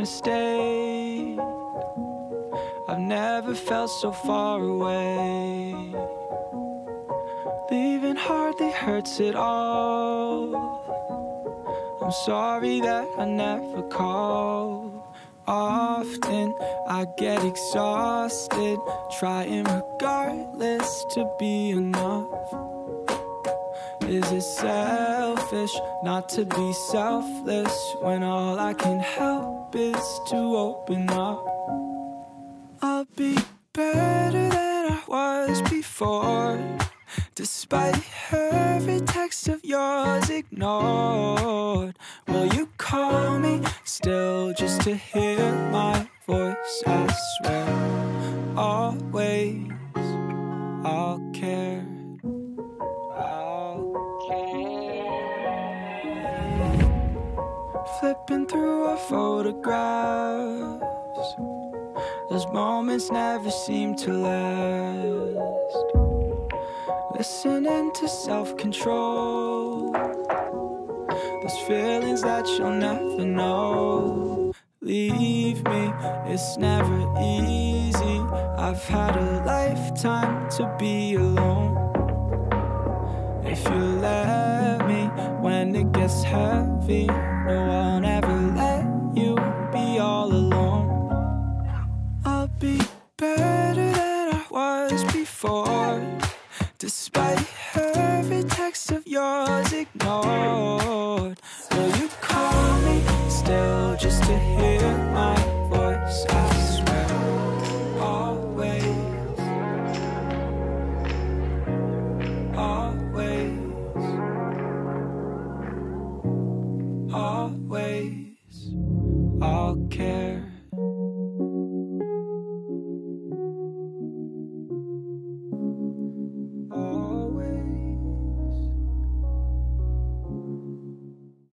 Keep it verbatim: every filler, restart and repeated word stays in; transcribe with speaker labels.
Speaker 1: stayed. I've never felt so far away. Leaving hardly hurts at all. I'm sorry that I never called. Often I get exhausted, trying regardless to be enough. Is it selfish not to be selfless when all I can help is to open up? I'll be better than I was before, despite every text of yours ignored. Will you call me still just to hear my voice? I swear, always I'll care. I'll care. Flipping through our photographs, those moments never seem to last. Listening to self-control, those feelings that you'll never know. Leave me, it's never easy. I've had a lifetime to be alone. If you let me, when it gets heavy, no, I'll never let you be all alone. I'll be better than I was before, despite every text of yours ignored. Will you call me still just to hear my voice? I swear, always, always, always, I'll care.